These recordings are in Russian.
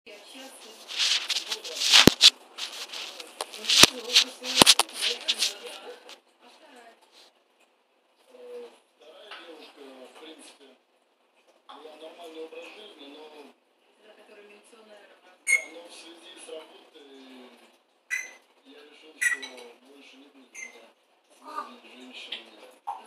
Нормальный образ жизни, но в связи с работой я решил, что больше не будет связи женщины.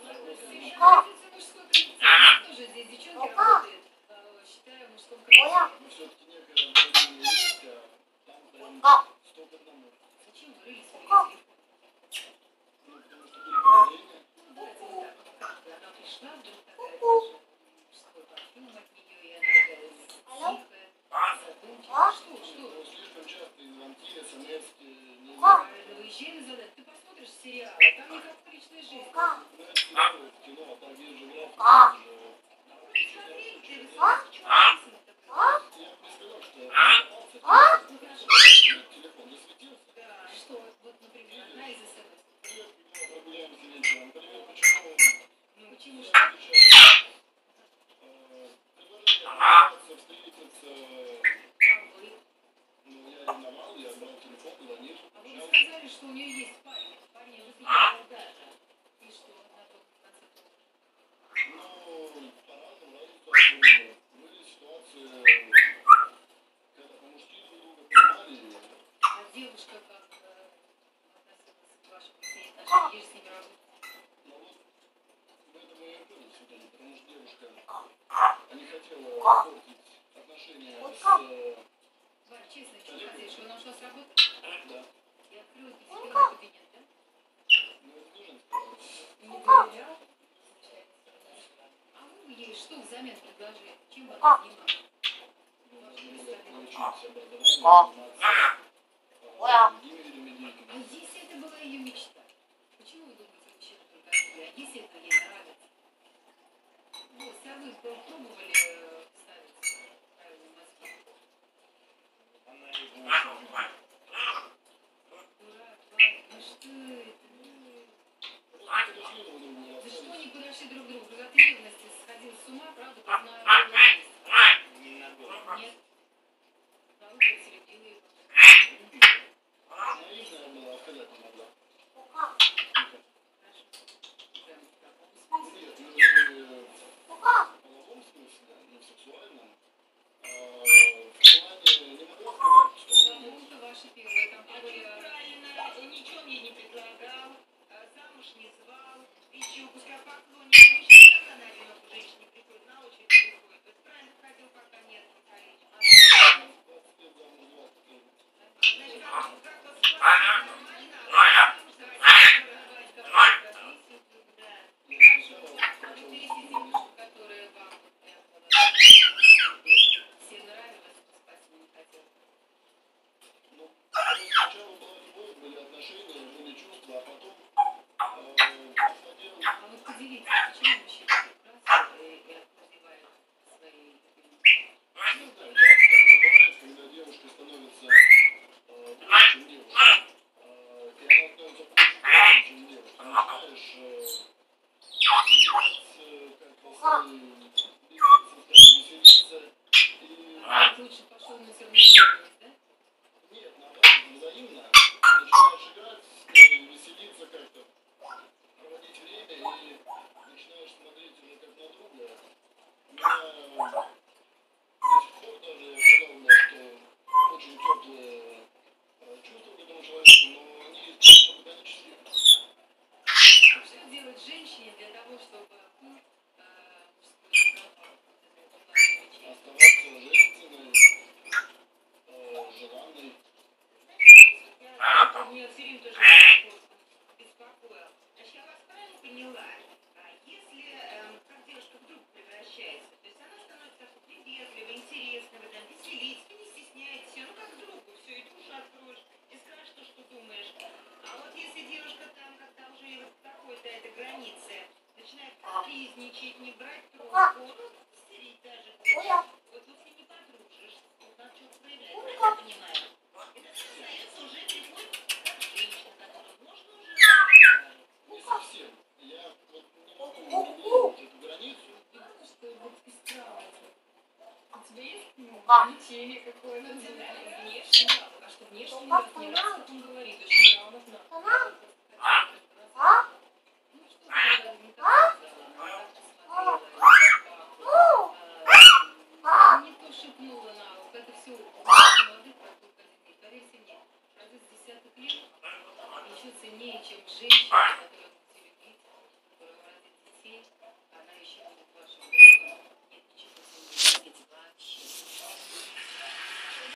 Тоже здесь девчонки работают, считаю, в мужском коллективе. Но все-таки некое отдаление есть, а там прям 100 к 1. Зачем вы рылись в телефон? Ну, потому что были проверения. Ну, давайте вот так вот, как бы она пришла, вдруг такая тоже мужской парфюм от нее, и она такая тихая, задумчивая. Что? Ну, слишком частые звонки, смс-ки. Правильно, выезжай на задание. Ты посмотришь сериалы, там никак в личной жизни. Ну, это сериалы, в кино, а так есть же график, есть же... Смотри, ты высылаешь, почему написано такое? Я бы не сказал, что я попался, Ну, хорошо. телефон не светился. Да, что, вот, например, одна из СМС. Привет, когда прогуляемся вечером. Привет, почему? Ну, почему что? Предложение прогуляться, встретиться. А вы? Ну, я ревновал, я брал телефон, звонил. А вы сказали, что у нее есть парень. Парень высылал даже. И что на том конце провода? Ну, по-разному, разные ситуации. Были ситуации, когда по-мужски друг друга понимали. А девушка как относилась к вашим отношениям? Я же с ними работаю. Но вот в этом я и понял все-таки, потому что девушка не хотела портить отношения с... Варя, честно, что сказать, что она ушла с работы? Да. И открыла пятикомнатный кабинет, да? Ну, это тоже сказал. Не доверял? А вы ей что взамен предложили? Чем бы она занималась? Научиться образованию, заниматься другими видами деятельности. А если это была ее мечта? Почему вы думаете, мужчина только о себе? А если это ей нравится? Вот, а вы пробовали ставить правильные мозги? Она его ушла. Дурак, Ваня, ну что это? Да Да что они подошли друг к другу? От ревности сходил с ума, правда, как на голом месте. Не на голову. Нет. Да, вы разрядили его. Наивная была, сказать не могла. Хорошо. Да, в каком смысле? Нет, не в половом смысле, не в сексуальном. В плане не могла сказать, что... Кому-то ваши первые там были... Правильно, ничего мне не предлагал, замуж не звал, еще пускай поклонник. Ну, сейчас она на одинокую женщине приходит, на очередь приходит. Вот правильно ходил, пока нет поколения. А 20 лет замуж, 20 лет. значит, как вас склонить нормально, а замуж давайте разговаривать какую-то профессию, да. А вы перейдите девушку, которая вам вот прям все нравилась, спать не хотела. Ну, сначала была любовь, были отношения, были чувства, а потом посмотрел... А вот поделитесь, почему мужчина прекрасен и развивает свои любимые? Ну да, часто такое бывает, когда девушка становится больше, чем девушка. И она становится больше, чем девушка. Начинаешь веселиться, и... Лучше пошел на соревнования, да? Нет, наоборот, взаимно. Начинаешь играть с ней, веселиться как-то, проводить время и начинаешь смотреть уже как на друга. У меня до сих пор даже я сказал бы, что очень теплые чувства к этому человеку, но они чисто платонические. Что делать женщине для того, чтобы Оставаться женственной, желанной. Меня все время тоже беспокоил. Значит, я вас правильно поняла? Если как девушка вдруг превращается, то есть она становится приветливой, интересной, там, веселить, ты не стесняется, ну как другу, все, и душу откроешь, и скажешь то, что думаешь. А вот если девушка там, когда уже вот проходит эта граница, начинает капризничать, не брать трубку, ну, стереть даже где-то, вот ты с ней не подружишь, вот надо что-то проявлять, я понимаю. Это создается уже приходит как женщина, которую можно уже... Не совсем. Я вот не могу определить эту границу. Что вот исправить? У тебя есть лечение какое-то? раз не раз, как он говорит, очень грамотно. Ну что ты когда не так сказала, не то шепнула на ухо, это все молодых продуктов детей. Поверьте мне, продукт с десятых лет ничего ценнее, чем женщина,